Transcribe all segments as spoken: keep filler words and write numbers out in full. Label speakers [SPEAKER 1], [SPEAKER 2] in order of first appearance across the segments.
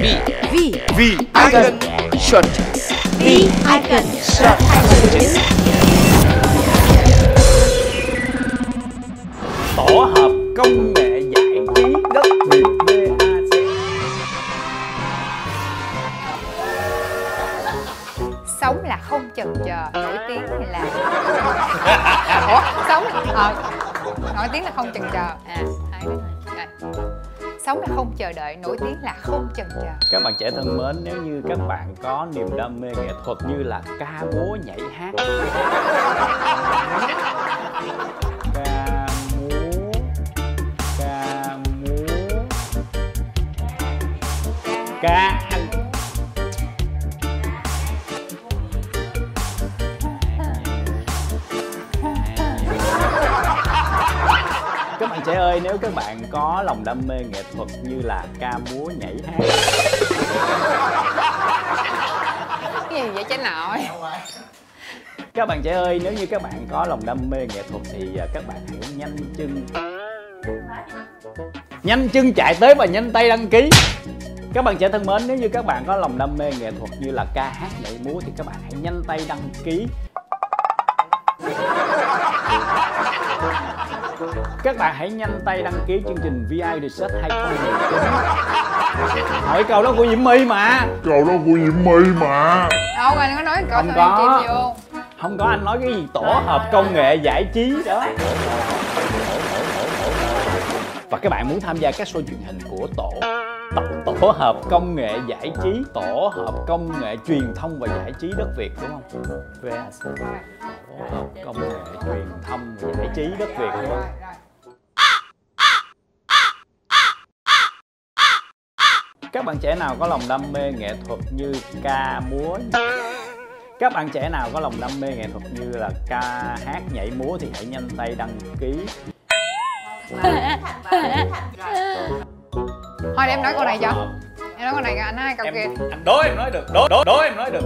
[SPEAKER 1] V.
[SPEAKER 2] V.
[SPEAKER 1] V icon search.
[SPEAKER 2] V icon search hai phần chín.
[SPEAKER 3] Tổ hợp công nghệ giải trí đất Việt vê a xê.
[SPEAKER 2] Sống là không chần chờ, nổi tiếng hay là ủa sống ờ nổi tiếng là không chần chờ à hai đứa này rồi. Sống là không chờ đợi, nổi tiếng là không chần chờ.
[SPEAKER 3] Các bạn trẻ thân mến, nếu như các bạn có niềm đam mê nghệ thuật như là ca múa nhảy hát, ca múa ca múa ca ăn các bạn trẻ ơi, nếu các bạn có lòng đam mê nghệ thuật như là ca múa nhảy hát.
[SPEAKER 2] Cái gì vậy cháu nội?
[SPEAKER 3] Các bạn trẻ ơi, nếu như các bạn có lòng đam mê nghệ thuật thì các bạn hãy nhanh chân nhanh chân chạy tới và nhanh tay đăng ký. Các bạn trẻ thân mến, nếu như các bạn có lòng đam mê nghệ thuật như là ca hát nhảy múa thì các bạn hãy nhanh tay đăng ký. Các bạn hãy nhanh tay đăng ký chương trình vê i Research hai không một chín. Hỏi câu đó của Diễm My mà.
[SPEAKER 4] Câu đó của Diễm My mà.
[SPEAKER 2] Đâu anh có nói câu
[SPEAKER 3] Không có. Không có, anh nói cái gì tổ hợp công nghệ giải trí đó. Và các bạn muốn tham gia các show truyền hình của tổ tổ, tổ hợp công nghệ giải trí, tổ hợp công nghệ truyền thông và giải trí đất Việt, đúng không? vê a xê. Tổ hợp công nghệ truyền thông và giải trí đất Việt, đúng không? Các bạn trẻ nào có lòng đam mê nghệ thuật như ca múa, các bạn trẻ nào có lòng đam mê nghệ thuật như là ca hát nhảy múa thì hãy nhanh tay đăng ký.
[SPEAKER 2] Thôi để em nói câu này cho. Em nói câu này cho anh nói câu
[SPEAKER 3] Em,
[SPEAKER 2] kia.
[SPEAKER 3] anh đố em nói được, đố đố đố em nói được.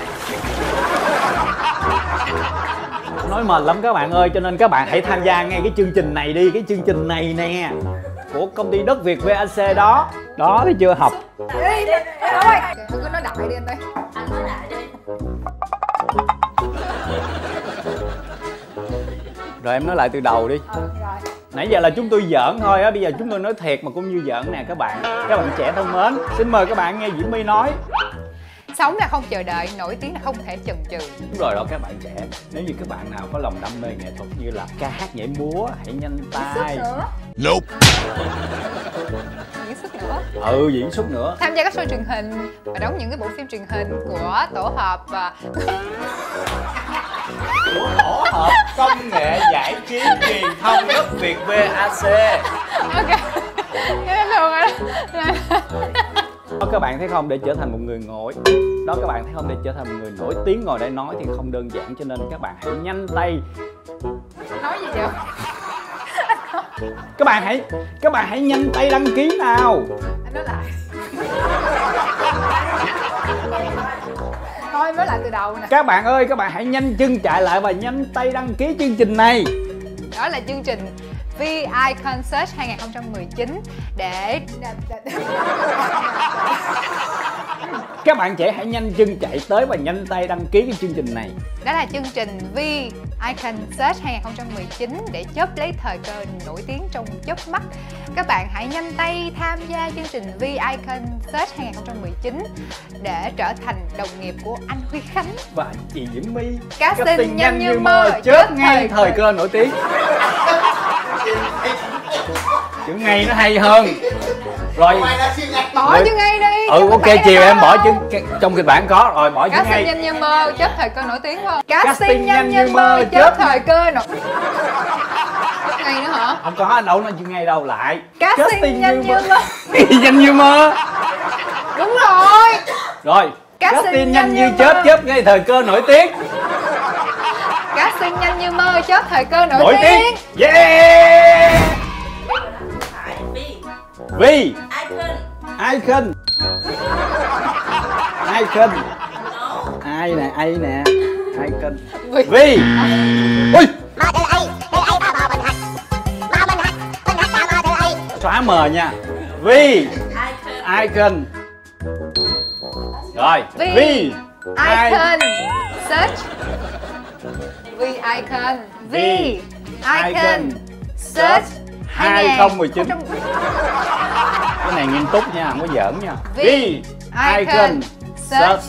[SPEAKER 3] Nói mệt lắm các bạn ơi, cho nên các bạn hãy tham gia ngay cái chương trình này đi, cái chương trình này nè của công ty đất Việt vê a xê đó. Đó, thấy chưa? Học.
[SPEAKER 2] Đi, đi, thôi. Cứ nói đại đi anh ơi.
[SPEAKER 5] Anh nói đại đi.
[SPEAKER 3] Rồi em nói lại từ đầu đi.
[SPEAKER 2] Ừ, rồi.
[SPEAKER 3] Nãy giờ là chúng tôi giỡn thôi á, bây giờ chúng tôi nói thiệt mà cũng như giỡn nè các bạn. Các bạn trẻ thân mến, xin mời các bạn nghe Diễm My nói.
[SPEAKER 2] Sống là không chờ đợi, nổi tiếng là không thể chần chừ.
[SPEAKER 3] Đúng rồi đó các bạn trẻ. Nếu như các bạn nào có lòng đam mê nghệ thuật như là ca hát nhảy múa, hãy nhanh tay.
[SPEAKER 4] Nope.
[SPEAKER 2] Diễn xuất nữa.
[SPEAKER 3] Ừ, diễn xuất nữa.
[SPEAKER 2] Tham gia các show truyền hình và đóng những cái bộ phim truyền hình của tổ hợp và
[SPEAKER 3] Tổ hợp công nghệ giải trí truyền thông đất Việt vê a xê.
[SPEAKER 2] ok. Cái đó luôn rồi.
[SPEAKER 3] Đó các bạn thấy không, để trở thành một người ngồi đó các bạn thấy không, để trở thành một người nổi tiếng ngồi đây nói thì không đơn giản, cho nên các bạn hãy nhanh tay.
[SPEAKER 2] Nói gì vậy?
[SPEAKER 3] Các bạn hãy các bạn hãy nhanh tay đăng ký nào.
[SPEAKER 2] Anh nói lại. Thôi nói lại từ đầu nè.
[SPEAKER 3] Các bạn ơi, các bạn hãy nhanh chân chạy lại và nhanh tay đăng ký chương trình này.
[SPEAKER 2] Đó là chương trình vê i Concert hai không một chín để
[SPEAKER 3] Các bạn trẻ hãy nhanh chân chạy tới và nhanh tay đăng ký cái chương trình này.
[SPEAKER 2] đó là chương trình vê i Concert hai không một chín để chớp lấy thời cơ nổi tiếng trong chớp mắt. Các bạn hãy nhanh tay tham gia chương trình vê i Concert hai không một chín để trở thành đồng nghiệp của anh Huy Khánh
[SPEAKER 3] Và chị Diễm My.
[SPEAKER 2] Casting nhanh như mơ,
[SPEAKER 3] chớp ngay thời cơ nổi tiếng. Chữ ngay nó hay hơn. Rồi
[SPEAKER 2] bỏ chữ ngay đi.
[SPEAKER 3] Ừ, ok, chiều em bỏ chữ trong kịch bản có rồi, bỏ chữ
[SPEAKER 2] Casting
[SPEAKER 3] ngay.
[SPEAKER 2] nhanh như mơ, chớp thời cơ nổi tiếng phải không? Casting nhanh như mơ, chớp thời cơ nổi. Chớp ngay nữa hả?
[SPEAKER 3] Không có, anh đâu nói chữ ngay đâu, lại.
[SPEAKER 2] Casting nhanh như mơ.
[SPEAKER 3] Nhanh như mơ.
[SPEAKER 2] Đúng rồi.
[SPEAKER 3] Rồi,
[SPEAKER 2] Casting
[SPEAKER 3] casting
[SPEAKER 2] nhanh
[SPEAKER 3] nhanh
[SPEAKER 2] như
[SPEAKER 3] như chớp,
[SPEAKER 2] mơ.
[SPEAKER 3] chớp ngay thời cơ nổi tiếng.
[SPEAKER 2] Casting nhanh như mơ, chớp thời cơ nổi,
[SPEAKER 3] Nổi
[SPEAKER 2] tiếng.
[SPEAKER 3] tiếng. Yeah.
[SPEAKER 5] Phải V.
[SPEAKER 3] Vi.
[SPEAKER 5] Icon.
[SPEAKER 3] Icon. Icon.
[SPEAKER 5] No.
[SPEAKER 3] Ai nè, ai nè. Icon.
[SPEAKER 2] Vi.
[SPEAKER 3] Vi. Ui. Xóa mờ nha. Vi.
[SPEAKER 5] Icon.
[SPEAKER 3] Icon. Rồi,
[SPEAKER 2] V
[SPEAKER 3] V
[SPEAKER 2] Icon Search. V Icon V Icon Search
[SPEAKER 3] hai không một chín. Cái này nghiêm túc nha, không có giỡn nha.
[SPEAKER 2] V
[SPEAKER 3] Icon Search.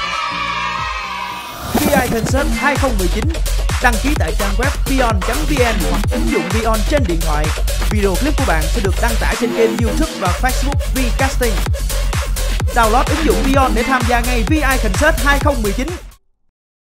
[SPEAKER 6] V Icon Search hai không một chín. Đăng ký tại trang web vion chấm vn hoặc ứng dụng Vion trên điện thoại. Video clip của bạn sẽ được đăng tải trên kênh YouTube và Facebook Vcasting. Download ứng dụng Vion để tham gia ngay V Icon Search hai không một chín.